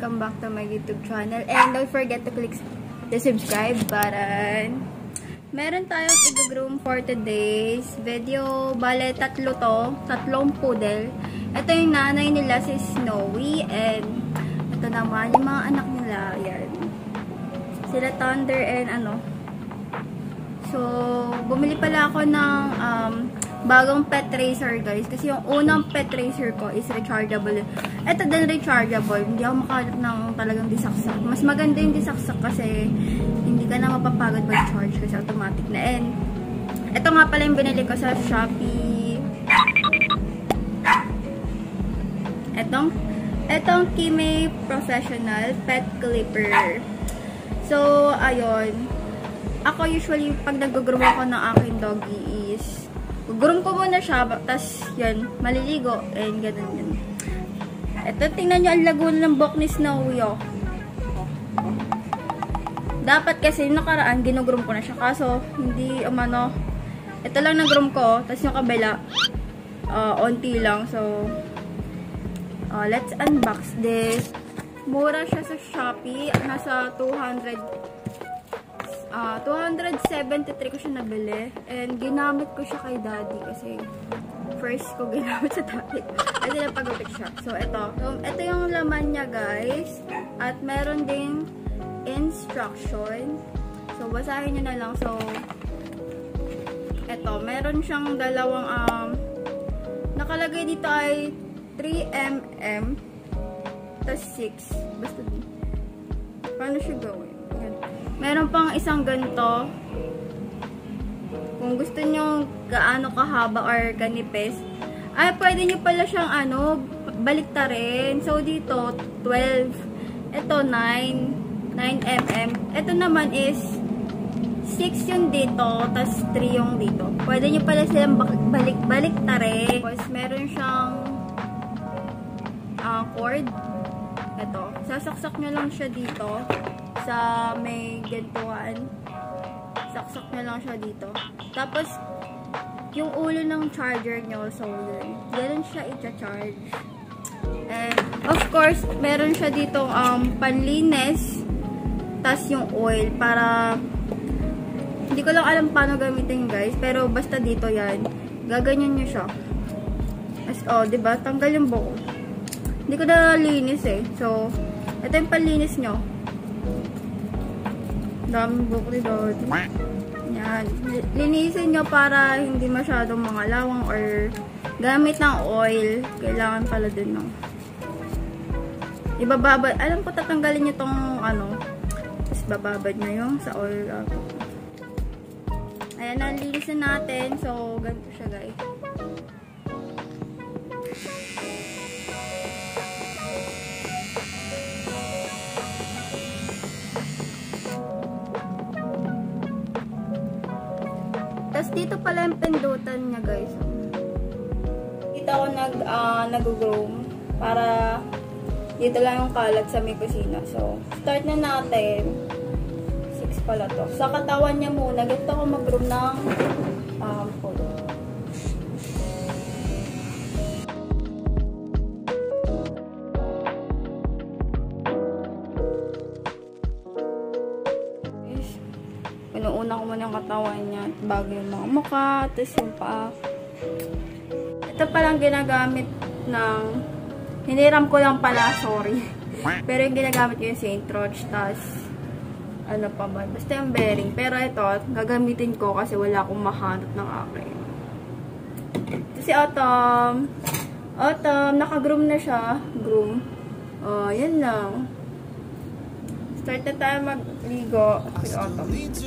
welcome back to my YouTube channel. And don't forget to click the subscribe button. Meron tayong i-groom for today's video. Bale, tatlong poodle. Ito yung nanay nila, si Snowy. And ito naman, yung mga anak nila. Yan. Sila Thunder and ano. So, bumili pala ako ng bagong pet tracer, guys. Kasi yung unang pet tracer ko is rechargeable. Ito din rechargeable. Hindi ako makahanap ng talagang disaksak. Mas maganda yung disaksak kasi hindi ka na mapapagod mag-charge kasi automatic na. And ito nga pala yung binili ko sa Shopee. Etong Kime Professional Pet Clipper. So, ayun. Ako usually, pag nag-groom ako ng aking doggy is, groom ko muna siya, tas yan, maliligo, and ganun yan. Ito, tingnan nyo ang laguna ng buhok ni Snowy, oh. Dapat kasi, nakaraan, ginugroom ko na siya, kaso, hindi, umano, ito lang nag-groom ko, tas yung kabila, onti lang, so, let's unbox this. Mura siya sa Shopee, nasa 273 ko siya nabili. And ginamit ko siya kay daddy kasi first ko ginamit sa daddy. Kasi napagupit siya. So, ito yung laman niya, guys. At meron ding instruction. So, basahin nyo na lang. So, meron siyang dalawang, nakalagay dito ay 3mm tas 6. Basta din. Paano siya gawin? Meron pang isang ganito. Kung gusto nyo gaano kahaba or kanipis, ay pwede nyo pala siyang baliktarin. So dito 12, ito 9mm. Ito naman is 6 yung dito, tas 3 yung dito. Pwede nyo pala silang baliktarin. Tapos meron siyang cord. Ito, sasaksak nyo lang siya dito sa may gantuan. Saksak na lang siya dito. Tapos, yung ulo ng charger nyo, so yun. Ganun siya i-charge. And, of course, meron siya dito panlinis. Tas yung oil para hindi ko lang alam paano gamitin, guys. Pero basta dito yan. Gaganyan nyo siya. As, diba? Tanggal yung buko. Hindi ko na linis eh. So, ito yung panlinis nyo. Daming buhok ni Daddy. Yan. Linisin nyo para hindi masyadong mga lawang or gamit ng oil. Kailangan pala din ng ibababad. Alam ko tatanggalin nyo tong tapos bababad nyo yung sa oil. Ayan, nalinisin natin. So, ganito siya, guys. Tapos dito pala yung pindutan niya, guys. Dito ako nag-groom para dito lang yung kalat sa may kusina. So, start na natin. 6 pala to. Sa katawan niya muna, ganito ako mag-groom ng polo. Inuuna ko muna yung katawan niya bago yung mga mukha, tapos yung paa. Ito palang ginagamit ng hiniram ko lang pala, sorry. Pero yung ginagamit ko yung St. Roch, tapos ano pa ba, basta yung bearing. Pero ito, gagamitin ko kasi wala akong mahanap ng akin. Ito si Autumn. Autumn, naka-groom na siya. Groom. Yan lang. Start na tayo magligo. Si Autumn.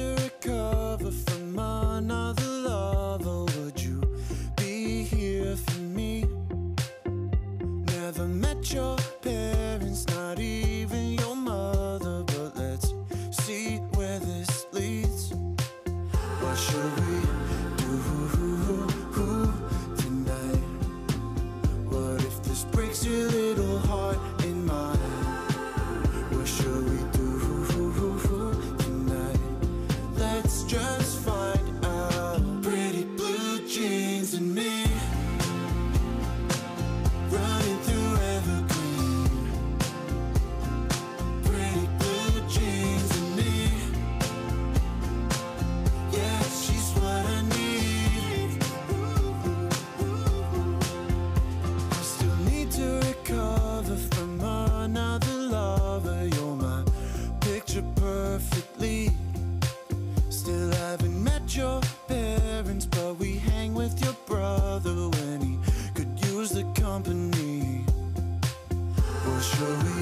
Your parents, not even your mother, but let's see where this leads. What should we do tonight? What if this breaks your little heart in mine? What should we do tonight? Let's just find out. Pretty blue jeans and me running through evergreen. perfectly. Still haven't met your parents, but we hang with your brother when he could use the company. Or should we